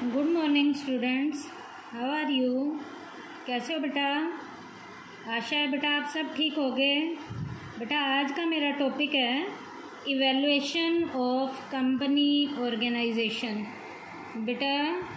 Good morning students, how are you. कैसे हो बेटा? आशा है बेटा आप सब ठीक हो गए। बेटा आज का मेरा टॉपिक है इवैल्यूएशन ऑफ कंपनी ऑर्गेनाइजेशन। बेटा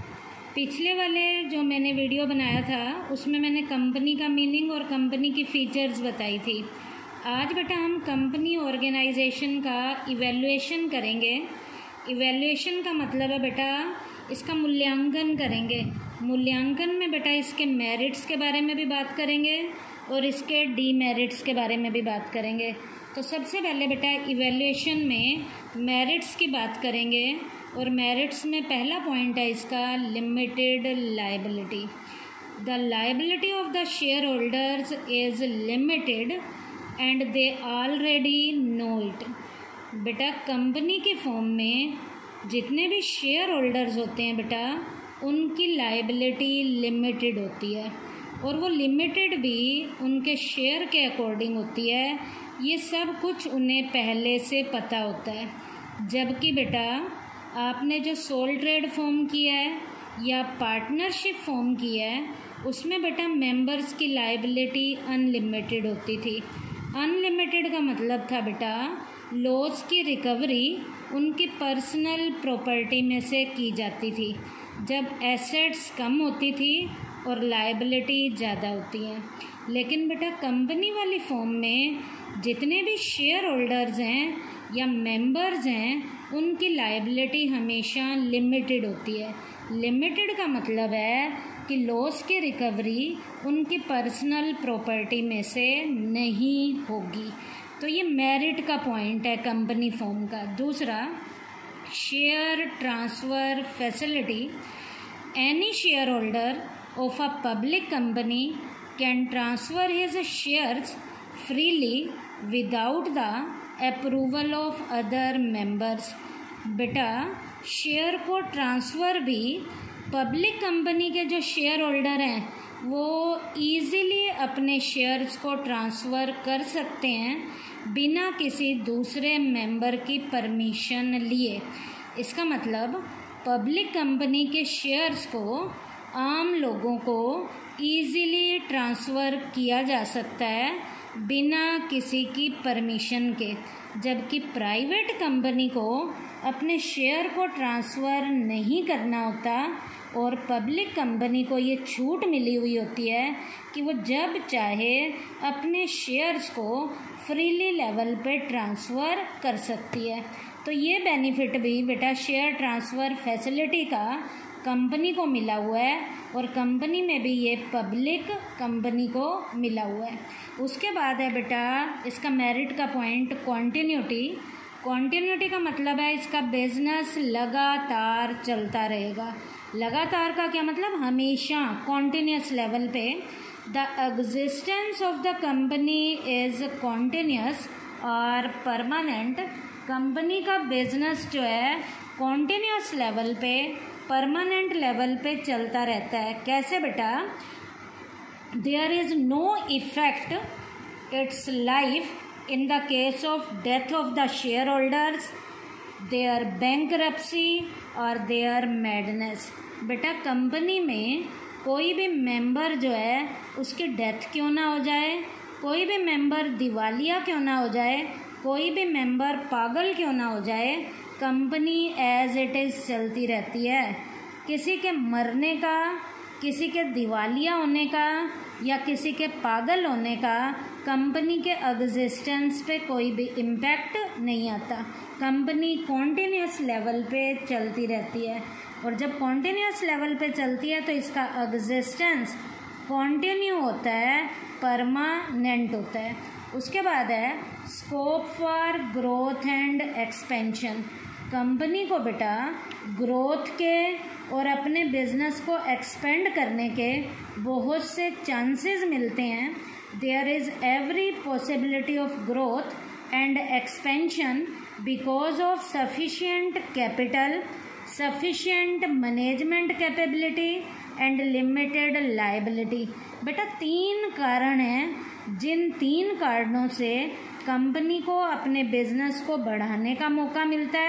पिछले वाले जो मैंने वीडियो बनाया था उसमें मैंने कंपनी का मीनिंग और कंपनी की फ़ीचर्स बताई थी। आज बेटा हम कंपनी ऑर्गेनाइजेशन का इवैल्यूएशन करेंगे। इवैल्यूएशन का मतलब है बेटा इसका मूल्यांकन करेंगे। मूल्यांकन में बेटा इसके मेरिट्स के बारे में भी बात करेंगे और इसके डीमेरिट्स के बारे में भी बात करेंगे। तो सबसे पहले बेटा इवैल्यूएशन में मेरिट्स की बात करेंगे और मेरिट्स में पहला पॉइंट है इसका limited liability. The liability of the shareholders is limited and they already know it. बेटा कंपनी के फॉर्म में जितने भी शेयर होल्डर्स होते हैं बेटा उनकी लायबिलिटी लिमिटेड होती है और वो लिमिटेड भी उनके शेयर के अकॉर्डिंग होती है। ये सब कुछ उन्हें पहले से पता होता है। जबकि बेटा आपने जो सोल ट्रेड फॉर्म किया है या पार्टनरशिप फॉर्म किया है उसमें बेटा मेंबर्स की लायबिलिटी अनलिमिटेड होती थी। अनलिमिटेड का मतलब था बेटा लॉस की रिकवरी उनकी पर्सनल प्रॉपर्टी में से की जाती थी जब एसेट्स कम होती थी और लायबिलिटी ज़्यादा होती है। लेकिन बेटा कंपनी वाली फॉर्म में जितने भी शेयर होल्डर्स हैं या मेंबर्स हैं उनकी लायबिलिटी हमेशा लिमिटेड होती है। लिमिटेड का मतलब है कि लॉस की रिकवरी उनकी पर्सनल प्रॉपर्टी में से नहीं होगी। तो ये मेरिट का पॉइंट है कंपनी फॉर्म का। दूसरा share transfer facility. Any shareholder of a public company can transfer his shares freely without the approval of other members. बेटा शेयर को ट्रांसफ़र भी पब्लिक कंपनी के जो शेयर होल्डर हैं वो ईज़िली अपने शेयर्स को ट्रांसफ़र कर सकते हैं बिना किसी दूसरे मेंबर की परमिशन लिए। इसका मतलब पब्लिक कंपनी के शेयर्स को आम लोगों को ईज़िली ट्रांसफ़र किया जा सकता है बिना किसी की परमिशन के। जबकि प्राइवेट कंपनी को अपने शेयर को ट्रांसफ़र नहीं करना होता और पब्लिक कंपनी को ये छूट मिली हुई होती है कि वो जब चाहे अपने शेयर्स को फ्रीली लेवल पे ट्रांसफ़र कर सकती है। तो ये बेनिफिट भी बेटा शेयर ट्रांसफ़र फैसिलिटी का कंपनी को मिला हुआ है और कंपनी में भी ये पब्लिक कंपनी को मिला हुआ है। उसके बाद है बेटा इसका मेरिट का पॉइंट कॉन्टिन्यूटी। कॉन्टिन्यूटी का मतलब है इसका बिजनेस लगातार चलता रहेगा। लगातार का क्या मतलब? हमेशा कॉन्टिन्यूस लेवल पे। The existence of the company is continuous और परमानेंट। कंपनी का बिजनेस जो है कॉन्टिन्यूस लेवल पे परमानेंट लेवल पे चलता रहता है। कैसे बेटा? There is no effect its life in the case of death of the shareholders, their bankruptcy और देयर मैडनेस। बेटा कंपनी में कोई भी मेंबर जो है उसकी डेथ क्यों ना हो जाए, कोई भी मेंबर दिवालिया क्यों ना हो जाए, कोई भी मेंबर पागल क्यों ना हो जाए, कंपनी एज इट इज़ चलती रहती है। किसी के मरने का, किसी के दिवालिया होने का या किसी के पागल होने का कंपनी के एग्जिस्टेंस पे कोई भी इम्पैक्ट नहीं आता। कंपनी कॉन्टिन्यूस लेवल पे चलती रहती है और जब कॉन्टिन्यूस लेवल पे चलती है तो इसका एग्जिस्टेंस कॉन्टिन्यू होता है, परमानेंट होता है। उसके बाद है scope for growth and expansion. Company को बेटा ग्रोथ के और अपने बिजनेस को एक्सपेंड करने के बहुत से चांसेस मिलते हैं। There is every possibility of growth and expansion because of sufficient capital, sufficient management capability and limited liability. बेटा 3 कारण हैं जिन 3 कारणों से कंपनी को अपने बिजनेस को बढ़ाने का मौका मिलता है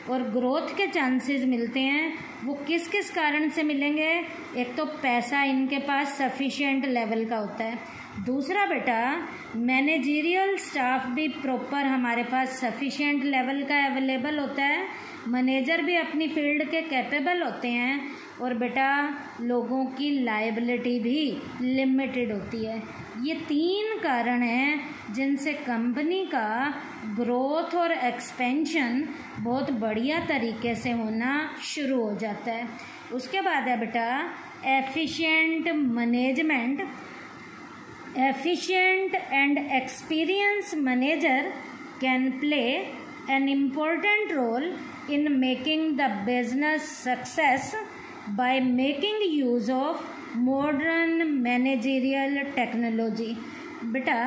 और ग्रोथ के चांसेस मिलते हैं वो किस किस कारण से मिलेंगे। एक तो पैसा इनके पास सफिशिएंट लेवल का होता है, दूसरा बेटा मैनेजरियल स्टाफ भी प्रॉपर हमारे पास सफिशिएंट लेवल का अवेलेबल होता है, मैनेजर भी अपनी फील्ड के कैपेबल होते हैं, और बेटा लोगों की लायबिलिटी भी लिमिटेड होती है। ये 3 कारण हैं जिनसे कंपनी का ग्रोथ और एक्सपेंशन बहुत बढ़िया तरीके से होना शुरू हो जाता है। उसके बाद है बेटा efficient management. Efficient and experience manager can play an important role in making the business success by making use of modern managerial technology। बेटा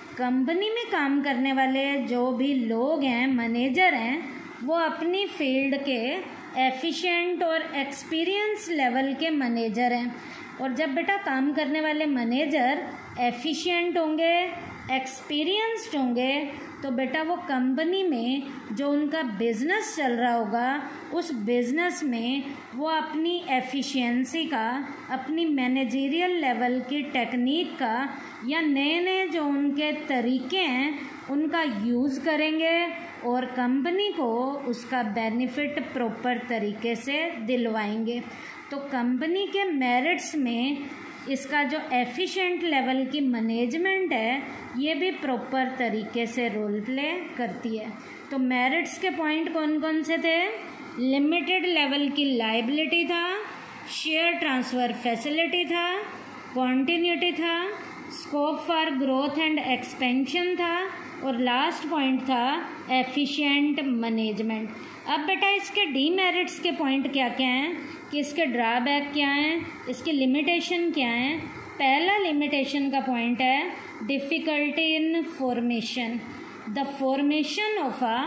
कंपनी में काम करने वाले जो भी लोग हैं, मैनेजर हैं, वो अपनी फील्ड के एफिशिएंट और एक्सपीरियंस लेवल के मैनेजर हैं। और जब बेटा काम करने वाले मैनेजर एफिशिएंट होंगे, एक्सपीरियंस्ड होंगे, तो बेटा वो कंपनी में जो उनका बिजनेस चल रहा होगा उस बिजनेस में वो अपनी एफिशिएंसी का, अपनी मैनेजरियल लेवल की टेक्निक का या नए नए जो उनके तरीके हैं उनका यूज़ करेंगे और कंपनी को उसका बेनिफिट प्रॉपर तरीके से दिलवाएंगे। तो कंपनी के मेरिट्स में इसका जो एफिशिएंट लेवल की मैनेजमेंट है ये भी प्रॉपर तरीके से रोल प्ले करती है। तो मेरिट्स के पॉइंट कौन कौन से थे? लिमिटेड लेवल की लायबिलिटी था, शेयर ट्रांसफ़र फैसिलिटी था, कॉन्टिन्यूटी था, scope for growth and expansion था, और लास्ट पॉइंट था एफिशिएंट मैनेजमेंट। अब बेटा इसके डीमेरिट्स के पॉइंट क्या क्या हैं, कि इसके ड्रॉबैक क्या हैं, इसकी लिमिटेशन क्या हैं। पहला लिमिटेशन का पॉइंट है difficulty in formation. The formation of a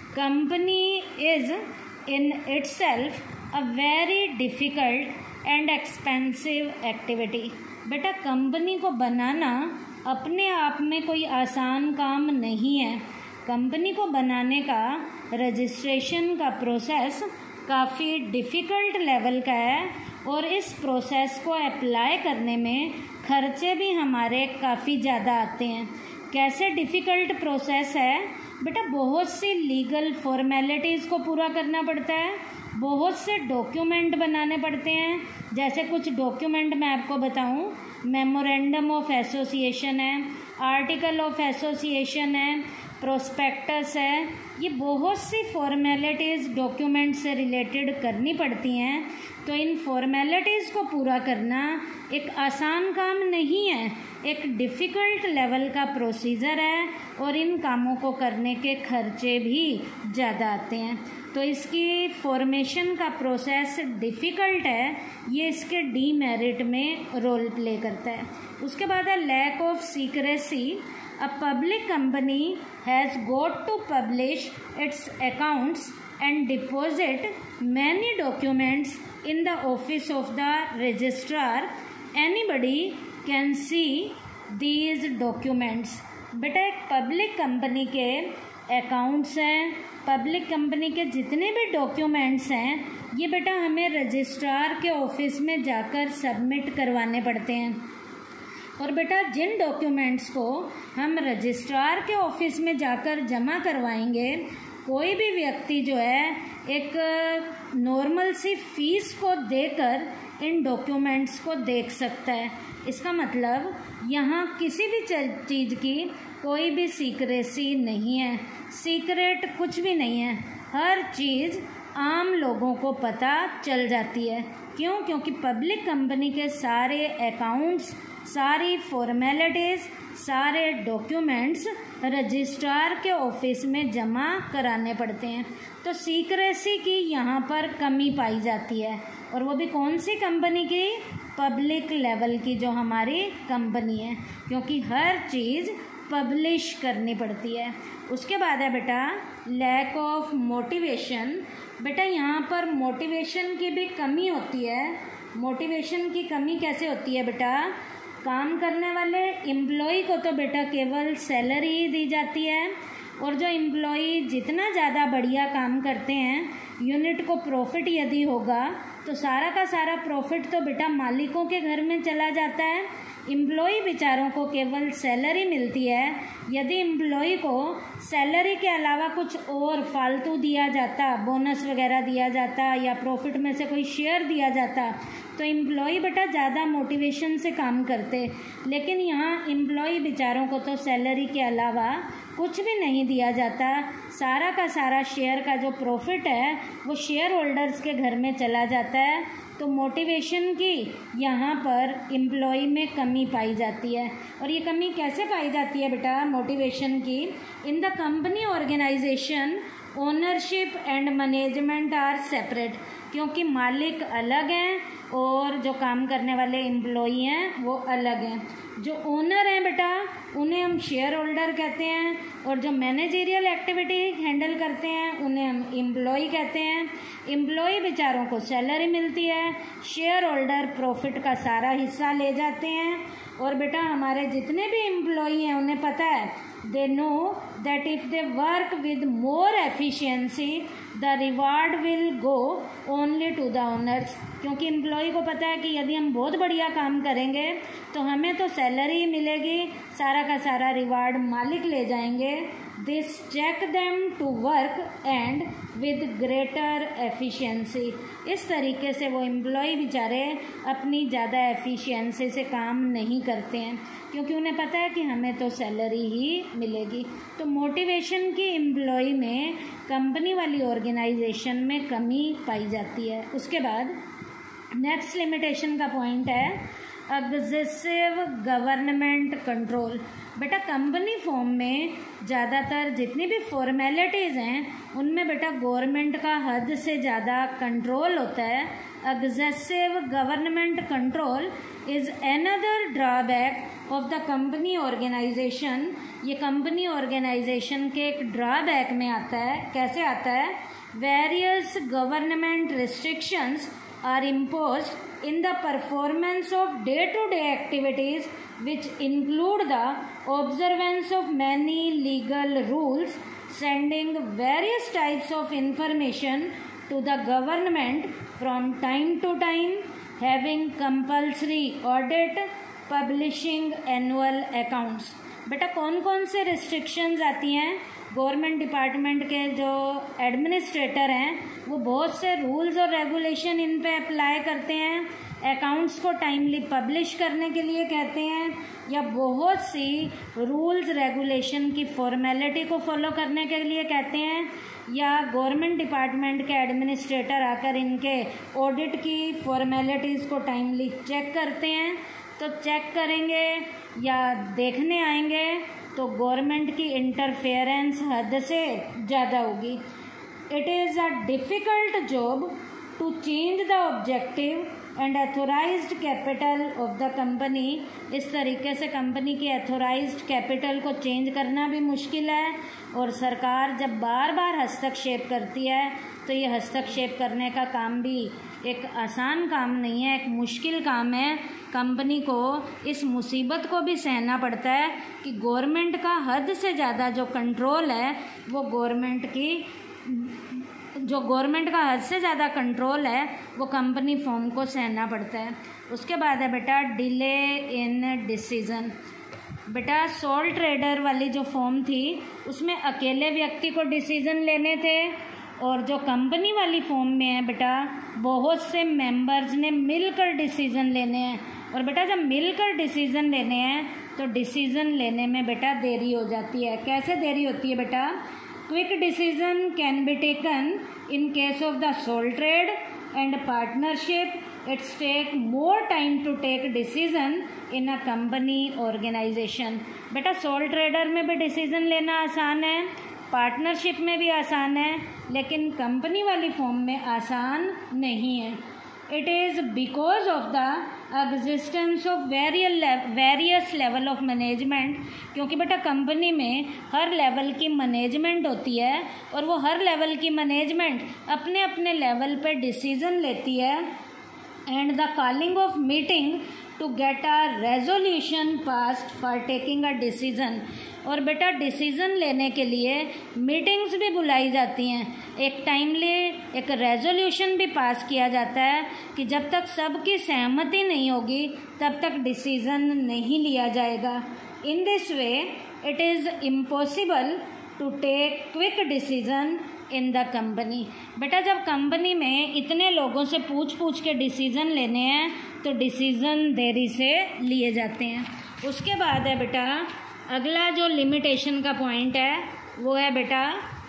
company is in itself a very difficult and expensive activity. बेटा कंपनी को बनाना अपने आप में कोई आसान काम नहीं है। कंपनी को बनाने का रजिस्ट्रेशन का प्रोसेस काफ़ी डिफ़िकल्ट लेवल का है और इस प्रोसेस को अप्लाई करने में खर्चे भी हमारे काफ़ी ज़्यादा आते हैं। कैसे डिफ़िकल्ट प्रोसेस है? बेटा बहुत सी लीगल फॉर्मेलिटीज़ को पूरा करना पड़ता है, बहुत से डॉक्यूमेंट बनाने पड़ते हैं। जैसे कुछ डॉक्यूमेंट मैं आपको बताऊं, मेमोरेंडम ऑफ एसोसिएशन है, आर्टिकल ऑफ एसोसिएशन है, प्रोस्पेक्टस है। ये बहुत सी फॉर्मेलिटीज़ डॉक्यूमेंट से रिलेटेड करनी पड़ती हैं। तो इन फॉर्मेलिटीज़ को पूरा करना एक आसान काम नहीं है, एक डिफ़िकल्ट लेवल का प्रोसीजर है और इन कामों को करने के खर्चे भी ज़्यादा आते हैं। तो इसकी फॉर्मेशन का प्रोसेस डिफ़िकल्ट है, ये इसके डीमेरिट में रोल प्ले करता है। उसके बाद है lack of secrecy. A public company has got to publish its accounts and deposit many documents in the office of the registrar. Anybody can see these documents. बेटा एक पब्लिक कंपनी के accounts हैं, public company के जितने भी documents हैं ये बेटा हमें रजिस्ट्रार के ऑफिस में जाकर सबमिट करवाने पड़ते हैं। और बेटा जिन डॉक्यूमेंट्स को हम रजिस्ट्रार के ऑफिस में जाकर जमा करवाएंगे, कोई भी व्यक्ति जो है एक नॉर्मल सी फीस को देकर इन डॉक्यूमेंट्स को देख सकता है। इसका मतलब यहाँ किसी भी चीज़ की कोई भी सीक्रेसी नहीं है, सीक्रेट कुछ भी नहीं है, हर चीज़ आम लोगों को पता चल जाती है। क्यों? क्योंकि पब्लिक कंपनी के सारे अकाउंट्स, सारी फॉर्मेलिटीज़, सारे डॉक्यूमेंट्स रजिस्ट्रार के ऑफिस में जमा कराने पड़ते हैं। तो सीक्रेसी की यहाँ पर कमी पाई जाती है, और वो भी कौन सी कंपनी की? पब्लिक लेवल की जो हमारी कंपनी है, क्योंकि हर चीज़ पब्लिश करनी पड़ती है। उसके बाद है बेटा लैक ऑफ मोटिवेशन। बेटा यहाँ पर मोटिवेशन की भी कमी होती है। मोटिवेशन की कमी कैसे होती है बेटा? काम करने वाले एम्प्लॉय को तो बेटा केवल सैलरी ही दी जाती है, और जो एम्प्लॉई जितना ज़्यादा बढ़िया काम करते हैं, यूनिट को प्रॉफिट यदि होगा तो सारा का सारा प्रॉफिट तो बेटा मालिकों के घर में चला जाता है। एम्प्लॉई बेचारों को केवल सैलरी मिलती है। यदि एम्प्लॉई को सैलरी के अलावा कुछ और फालतू दिया जाता, बोनस वगैरह दिया जाता या प्रॉफिट में से कोई शेयर दिया जाता, तो एम्प्लॉई बेटा ज़्यादा मोटिवेशन से काम करते। लेकिन यहाँ एम्प्लॉई बेचारों को तो सैलरी के अलावा कुछ भी नहीं दिया जाता। सारा का सारा शेयर का जो प्रॉफिट है वो शेयर होल्डर्स के घर में चला जाता है। तो मोटिवेशन की यहाँ पर एम्प्लॉई में कमी पाई जाती है। और ये कमी कैसे पाई जाती है बेटा मोटिवेशन की? In the company organisation ownership and management are separate, क्योंकि मालिक अलग हैं और जो काम करने वाले एम्प्लॉई हैं वो अलग हैं। जो ओनर हैं बेटा उन्हें हम शेयर होल्डर कहते हैं, और जो मैनेजरियल एक्टिविटी हैंडल करते हैं उन्हें हम एम्प्लॉई कहते हैं। एम्प्लॉई बेचारों को सैलरी मिलती है, शेयर होल्डर प्रॉफिट का सारा हिस्सा ले जाते हैं। और बेटा हमारे जितने भी एम्प्लॉई हैं उन्हें पता है, they know that if they work with more efficiency the reward will go only to the owners, क्योंकि एम्प्लॉई को पता है कि यदि हम बहुत बढ़िया काम करेंगे तो हमें तो सैलरी मिलेगी, सारा का सारा रिवार्ड मालिक ले जाएंगे। This check them to work and with greater efficiency. इस तरीके से वो एम्प्लॉय बेचारे अपनी ज़्यादा एफिशिएंसी से काम नहीं करते हैं, क्योंकि उन्हें पता है कि हमें तो सैलरी ही मिलेगी। तो मोटिवेशन की एम्प्लॉय में कंपनी वाली ऑर्गेनाइजेशन में कमी पाई जाती है। उसके बाद नेक्स्ट लिमिटेशन का पॉइंट है एग्जेसिव गवर्नमेंट कंट्रोल। बेटा कंपनी फॉर्म में ज़्यादातर जितनी भी फॉर्मेलिटीज़ हैं उनमें बेटा गवर्नमेंट का हद से ज़्यादा कंट्रोल होता है। Excessive government control is another drawback of the company organisation. ये कंपनी ऑर्गेनाइजेशन के एक ड्रॉबैक में आता है। कैसे आता है? Various government restrictions are imposed in the performance of day-to-day activities, which include the observance of many legal rules, sending various types of information to the government from time to time, having compulsory audit, publishing annual accounts। बेटा कौन कौन से restrictions आती हैं? Government department के जो administrator हैं वो बहुत से रूल्स और रेगुलेशन इन पे अप्लाई करते हैं, अकाउंट्स को टाइमली पब्लिश करने के लिए कहते हैं, या बहुत सी रूल्स रेगुलेशन की फॉर्मेलिटी को फॉलो करने के लिए कहते हैं, या गवर्नमेंट डिपार्टमेंट के एडमिनिस्ट्रेटर आकर इनके ऑडिट की फॉर्मेलिटीज़ को टाइमली चेक करते हैं। तो चेक करेंगे या देखने आएंगे तो गवर्नमेंट की इंटरफेरेंस हद से ज़्यादा होगी। It is a difficult job to change the objective and authorised capital of the company. इस तरीके से कंपनी की एथोराइज्ड कैपिटल को चेंज करना भी मुश्किल है, और सरकार जब बार बार हस्तक्षेप करती है तो ये हस्तक्षेप करने का काम भी एक आसान काम नहीं है, एक मुश्किल काम है। कंपनी को इस मुसीबत को भी सहना पड़ता है कि गवर्नमेंट का हद से ज़्यादा जो कंट्रोल है वो गवर्नमेंट का हद से ज़्यादा कंट्रोल है वो कंपनी फॉर्म को सहना पड़ता है। उसके बाद है बेटा डिले इन डिसीज़न। बेटा सोल ट्रेडर वाली जो फॉर्म थी उसमें अकेले व्यक्ति को डिसीज़न लेने थे, और जो कंपनी वाली फॉर्म में है बेटा बहुत से मेंबर्स ने मिलकर डिसीज़न लेने हैं। और बेटा जब मिलकर डिसीज़न लेने हैं तो डिसीज़न लेने में बेटा देरी हो जाती है। कैसे देरी होती है बेटा? Quick decision can be taken in case of the sole trade and partnership. It's take more time to take decision in a company organisation. बेटा सोल ट्रेडर में भी डिसीज़न लेना आसान है, पार्टनरशिप में भी आसान है, लेकिन कंपनी वाली फॉर्म में आसान नहीं है। It is because of the existence of various level of management. क्योंकि बेटा कंपनी में हर लेवल की मैनेजमेंट होती है, और वो हर लेवल की मैनेजमेंट अपने अपने लेवल पे डिसीज़न लेती है, and the calling of meeting to get a resolution passed for taking a decision. और बेटा डिसीज़न लेने के लिए मीटिंग्स भी बुलाई जाती हैं, एक टाइमली एक रेजोल्यूशन भी पास किया जाता है कि जब तक सबकी सहमति नहीं होगी तब तक डिसीज़न नहीं लिया जाएगा। In this way it is impossible to take quick decision in the company. बेटा जब कंपनी में इतने लोगों से पूछ के डिसीज़न लेने हैं तो डिसीज़न देरी से लिए जाते हैं। उसके बाद है बेटा अगला जो लिमिटेशन का पॉइंट है वो है बेटा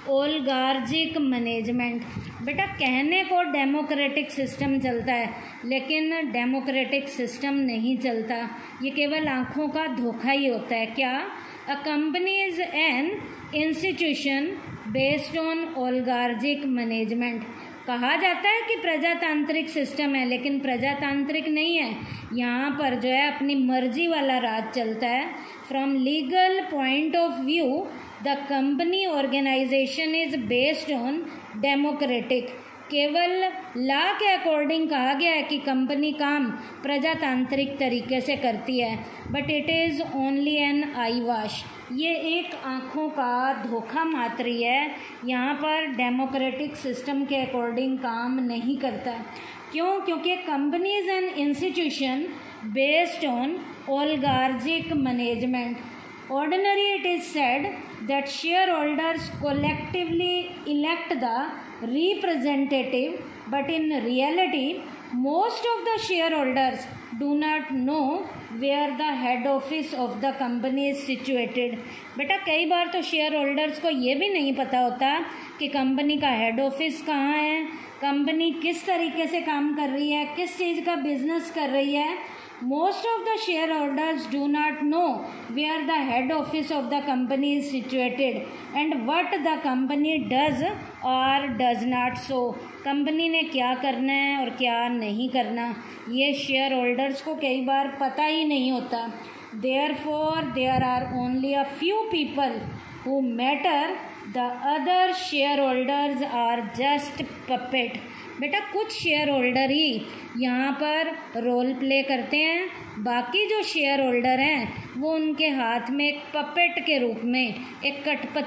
ओलिगार्चिक मैनेजमेंट। बेटा कहने को डेमोक्रेटिक सिस्टम चलता है लेकिन डेमोक्रेटिक सिस्टम नहीं चलता, ये केवल आँखों का धोखा ही होता है। क्या? A company is an institution based on oligarchic management. कहा जाता है कि प्रजातांत्रिक सिस्टम है लेकिन प्रजातांत्रिक नहीं है, यहाँ पर जो है अपनी मर्जी वाला राज चलता है। From legal point of view the company organisation is based on democratic. केवल लॉ के अकॉर्डिंग कहा गया है कि कंपनी काम प्रजातांत्रिक तरीके से करती है, but it is only an eye wash. ये एक आँखों का धोखा मात्र ही है, यहाँ पर डेमोक्रेटिक सिस्टम के अकॉर्डिंग काम नहीं करता। क्यों? क्योंकि company is an institution based on oligarchic management. Ordinarily, it is said that shareholders collectively elect the representative, but in reality, most of the shareholders do not know where the head office of the company is situated. बेटा कई बार तो share holders को ये भी नहीं पता होता कि कंपनी का हेड ऑफिस कहाँ है, कंपनी किस तरीके से काम कर रही है, किस चीज़ का बिजनेस कर रही है। Most of the shareholders do not know where the head office of the company is situated and what the company does or does not. So, company ने क्या करना है और क्या नहीं करना, ये शेयर होल्डर्स को कई बार पता ही नहीं होता। Therefore, there are only a few people who matter. The other shareholders are just puppet. बेटा कुछ शेयर होल्डर ही यहाँ पर रोल प्ले करते हैं, बाकी जो शेयर होल्डर हैं वो उनके हाथ में एक पपेट के रूप में, एक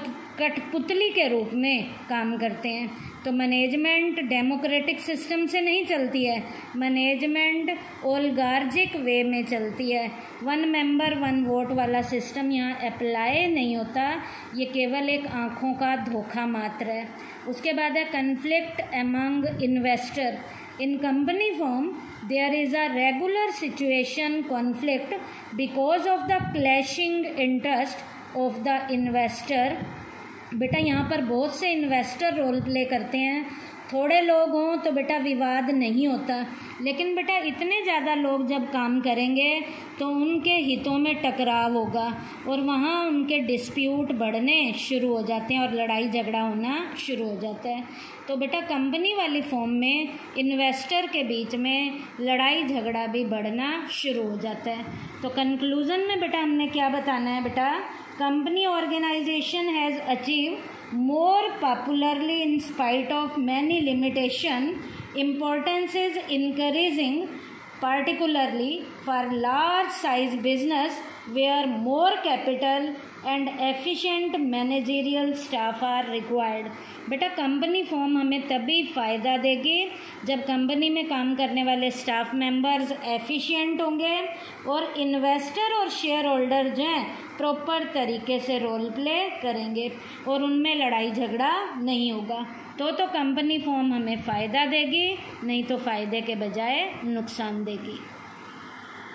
कठपुतली के रूप में काम करते हैं। तो मैनेजमेंट डेमोक्रेटिक सिस्टम से नहीं चलती है, मैनेजमेंट ओलिगार्चिक वे में चलती है। वन मेंबर वन वोट वाला सिस्टम यहाँ अप्लाई नहीं होता, ये केवल एक आँखों का धोखा मात्र है। उसके बाद है conflict among investor. In company form there is a regular situation conflict because of the clashing interest of the investor. बेटा यहाँ पर बहुत से इन्वेस्टर रोल प्ले करते हैं, थोड़े लोग हों तो बेटा विवाद नहीं होता, लेकिन बेटा इतने ज़्यादा लोग जब काम करेंगे तो उनके हितों में टकराव होगा और वहाँ उनके डिस्प्यूट बढ़ने शुरू हो जाते हैं और लड़ाई झगड़ा होना शुरू हो जाता है। तो बेटा कंपनी वाली फॉर्म में इन्वेस्टर के बीच में लड़ाई झगड़ा भी बढ़ना शुरू हो जाता है। तो कंक्लूज़न में बेटा हमने क्या बताना है बेटा, company organisation has achieve more popularly in spite of many limitation. Importance is increasing, particularly for large size business where more capital and efficient managerial staff are required. बेटा कंपनी फॉर्म हमें तभी फ़ायदा देगी जब कंपनी में काम करने वाले स्टाफ मेंबर्स एफिशिएंट होंगे और इन्वेस्टर और शेयर होल्डर जो हैं प्रॉपर तरीके से रोल प्ले करेंगे और उनमें लड़ाई झगड़ा नहीं होगा। तो कंपनी फॉर्म हमें फ़ायदा देगी, नहीं तो फ़ायदे के बजाय नुकसान देगी।